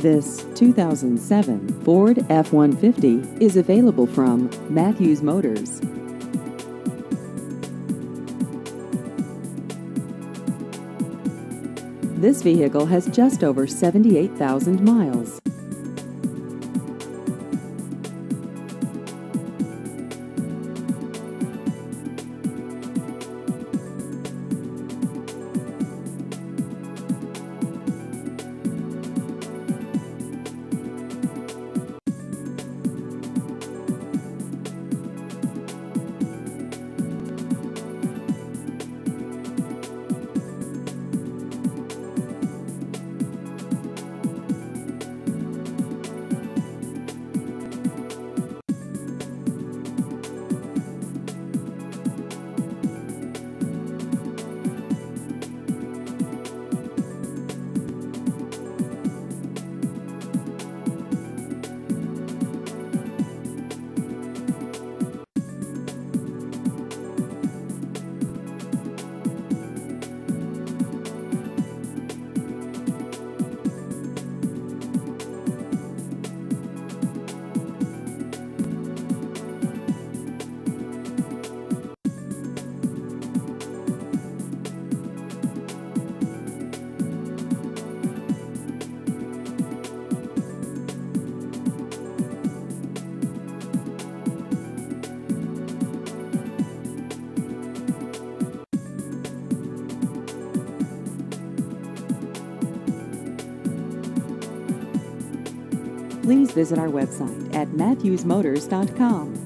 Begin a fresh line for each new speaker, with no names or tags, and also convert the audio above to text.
This 2007 Ford F-150 is available from Matthews Motors. This vehicle has just over 78,000 miles. Please visit our website at matthewsmotors.com.